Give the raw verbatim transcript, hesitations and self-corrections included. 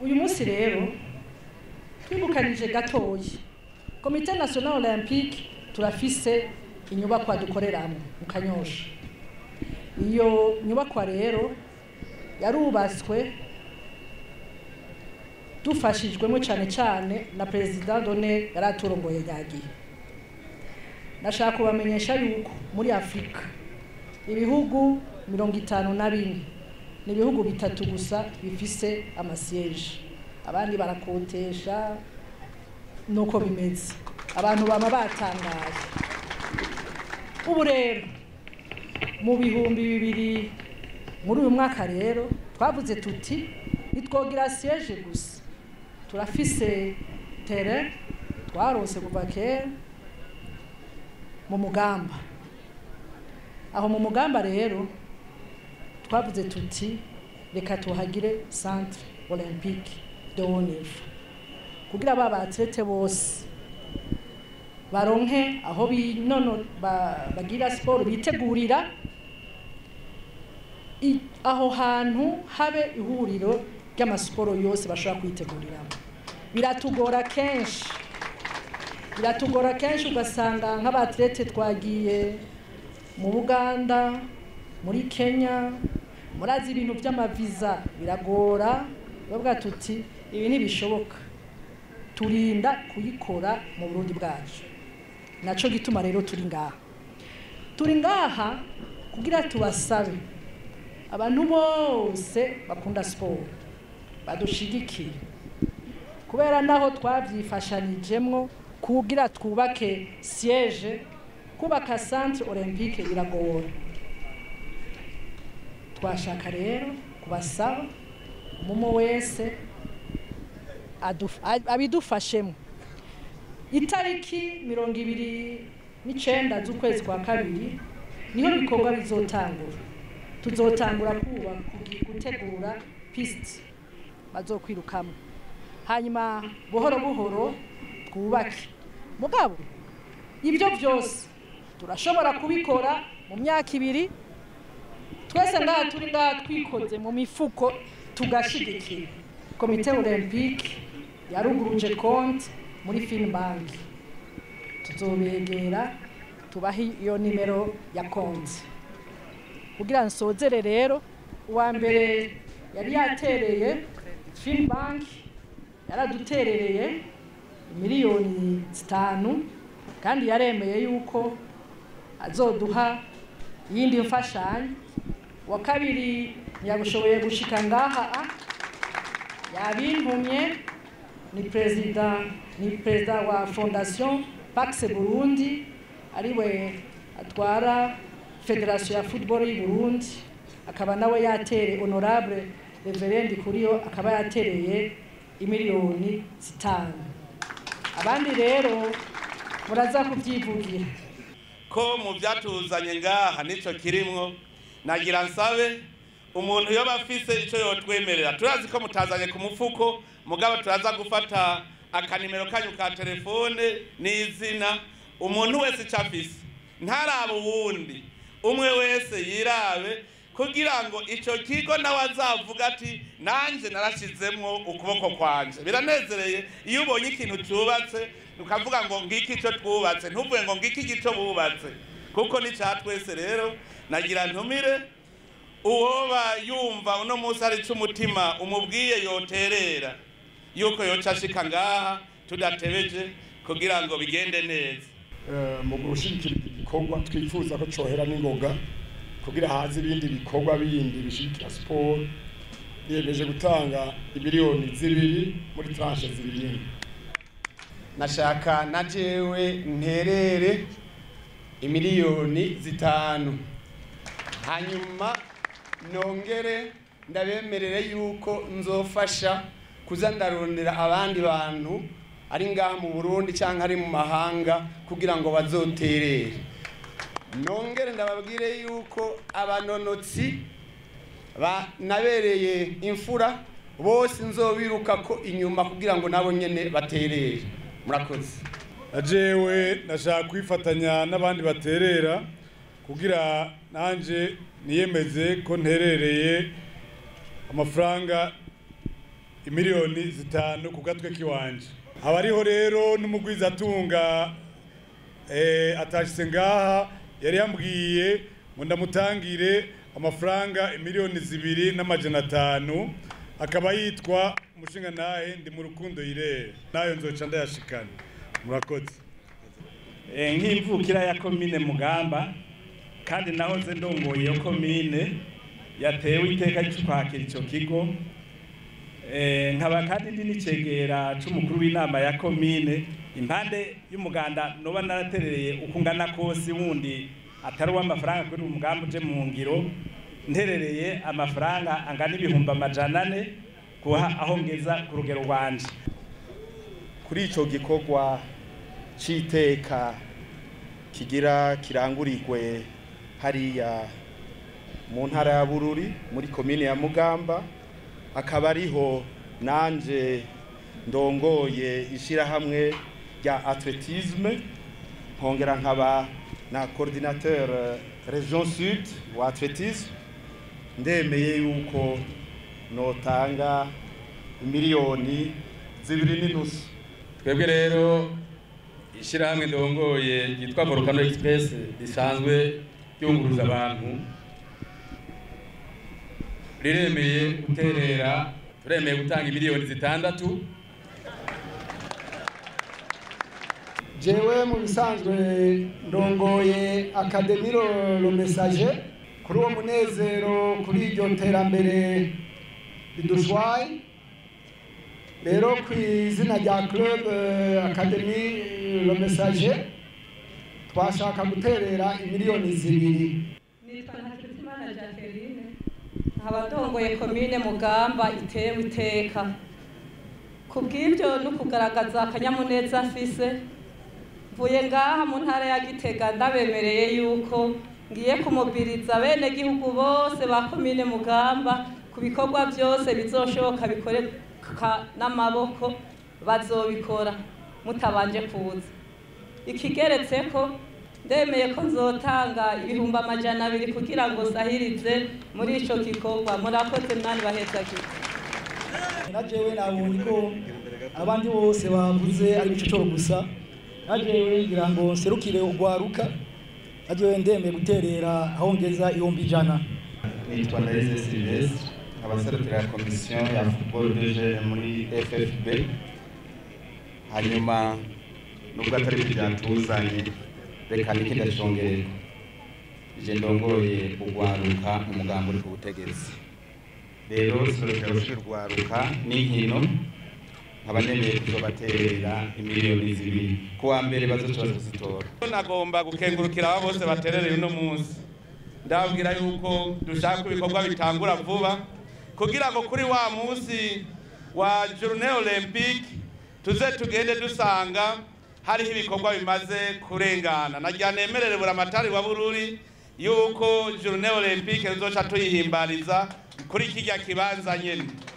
uyu munsi rero twibukanije gatoyi Komite National Olympique turafise inyubakwa dukoreramo mu Kanyosha. Iyo nyubakwa rero yarubaswe dufashijwemo cyane cyane na President Done yaraturongoye yagiye. Nashaka kubamenyesha yuko muri Afrika ibihugu mirongo itanu na bine ni ibihugu bitatu gusa bifise amasiege, abandi barakotesha nuko bimeze, abantu bama batangaye. Ubu rero mu bihumbi bibiri muri uyu mwaka rero twavuze tuti nitwogira siege gusa, turafise terrain twarose kuva kera mu Mugamba. Aho mu Mugamba rero twavuze tuti reka tuhagire centre olympique de haut niveau kugira aba atlete bose baronke aho binono bagira sport bitegurira, aho hantu habe ihuriro ry'amasiporo yose bashobora kwitegurira. Biratugora kenshi biratugora kenshi ugasanga nk'abatlete twagiye mu Buganda, muri Kenya, murazi ibintu by'amaviza biragora, bavuga tuti ibi ntibishoboka, turinda kuyikora mu Burundi bwacu. Naco gituma rero turi ngaha turi ngaha kugira tubasabe abantu bose bakunda sport badushigikiye, kubera naho twavyifashanijemwo kugira twubake siège, kubaka centre olympique biragora. Twashaka rero kubasaba mumo wese abidufashemo. Itariki mirongo ibiri n'icenda z'ukwezi kwa kabiri niho bikorwa bizotangura. Tuzotangura kuba gutegura piste bazokwirukamo, hanyuma buhoro buhoro twubake. Mugabo ibyo byose turashobora kubikora mu myaka ibiri, twese ngaha turi ngaha twikoze mu mifuko tugashigikira. Komite Olympique yaruguruje konti muri Finbank, tuzobegera tubahi iyo nimero ya konti kugira nsozere. Rero uwa mbere yari yatereye Finbank yaraduterereye miliyoni zitanu kandi yaremeye yuko azoduha yindi mfashanyo. Wa kabiri yagushoboye gushika ngaha yabintumye ni president ni president wa Fondation Pax Burundi, ariwe atwara Federation ya Football y'u Burundi, akaba nawe yatere honorable Reverend Kuriyo akaba yatereye imiliyoni zitanu. Abandi rero muraza kubyivugira ko mu byatuzanye ngaha nico kirimwo. Nagira nsabe umuntu yo bafise ico yotwemerera, turazi ko mutazanye ku mufuko, mugabo turaza gufata akanimero kanyu ka telefone n'izina. Umuntu wese cyafise ntaraba uwundi, umwe wese yirabe kugira ngo ico kigo nawe azavuga ati nanje narashizemwo ukuboko kwanje. Biranezereye iyo ubonye ikintu cyubatse ukavuga ngo ngiki ico twubatse, ntuvuge ngo ngiki gico bubatse, kuko ni ca twese. Rero nagira ntumire uwoba yumva uno munsi ari cy'umutima umubwiye yoterera yuko yoca ashika ngaha tudatebeje kugira ngo bigende neza. Mu gushikira igikorwa twifuza ko cohera n'ingoga kugira haze ibindi bikorwa bindi bishikira sport, yemeje gutanga imiliyoni zibiri muri tranche zibiri. Nashaka na jewe nterere imiliyoni zitanu, hanyuma nongere ndabemerere yuko nzofasha kuza ndarondera abandi bantu ari ngaha mu Burundi cyangwa ari mu mahanga kugira ngo bazoterere. Nongere ndababwire yuko abanonotsi nabereye imfura bose nzobiruka ko inyuma kugira ngo nabo nyene baterere. Murakoze. Ajewe nashaka kwifatanya n'abandi baterera kugira nanje niyemeze ko nterereye amafaranga imiliyoni zitanu ku gatwe kiwanje. Abariho rero n'umugwizatunga eh atashise ngaha yari yambwiye ngo ndamutangire amafaranga imiliyoni zibiri n'amajana atanu, akaba yitwa Mushinga nahe ndi mu rukundo yire nayo nzoca ndayashikana. Murakoze. Eh nk'imvukira ya komine Mugamba kandi naho nze ndongoye yo komine yatewe iteka cyo kwakira ico kigo. Eh nkaba kandi ndi nicegera c'umukuru w'inama ya komine impande y'umuganda noba naraterereye ukungana kose wundi atari w'amafaranga kuri umugambo uje mu ngiro nterereye amafaranga angana ibihumbi amajana ane kuha aho ngeza ku rugero rwanje. Kuri ico gikorwa citeka kigira kirangurirwe hariya mu ntara ya Bururi muri komine ya Mugamba, akaba ariho nanje ndongoye ishira hamwe rya athlétisme, nkongera nkaba na coordinateur région sud wa athlétisme. Ndemeye yuko notanga miliyoni zibiri n'inusu. Twebwe rero ishira hamwe ndongoye yitwa Volcano Express risanzwe ryunguruza abantu riremeye guterera, turemeye gutanga miliyoni zitandatu. Jewe mu bisanzwe ndongoye Académie Le Messager kuri uwo munezero kuri iryo terambere bidushwaye. Rero ku izina rya Club Académie Le Messager twashaka guterera imiliyoni zibiri. Nitwa Ntakirutimana Jacqueline, abadongoye komine Mugamba itewe iteka. Kubw'ibyo no kugaragaza akanyamuneza afise, mvuye ngaha mu ntara ya Gitega ndabemereye yuko ngiye kumobiriza bene gihugu bose ba komine Mugamba ku bikorwa byose bizoshoboka bikoreka n'amaboko bazobikora mutabanje kuza. Ikigeretse ko ndemeye ko nzotanga ibihumbi amajana abiri kugira ngo sahirize muri ico gikorwa. Murakoze mwani bahezagiye. Najewe nabonye ko abandi bose bavuze ari ico cyo gusa, najewe ngira ngo serukire ugwaruka, najewe ndemeye guterera aho ngeza ibihumbi ijana. Nitwa Ndayise Sylvestre, abaserukira komisiyo ya football D G muri F F B. Hanyuma nubwo atari byatuzanye reka nikidashongerera, je ndongoye ugwaruka umugambo uri ku butegetsi. Rero serukira urwaruka n'inkino abanemeye kuzobaterera imiliyoni zibiri kuwa mbere bazoca bazitora. Nagomba gukengurukira abo bose baterereye uno munsi, ndabwira yuko dushaka ibikorwa bitangura vuba kugira ngo kuri wa munsi wa Journée Olympique tuze tugende dusanga hariho ibikorwa bimaze kurengana. Najya nemerere buramatari wa Bururi yuko Journée Olympique nzoca tuyihimbariza kuri kijya kibanza nyene.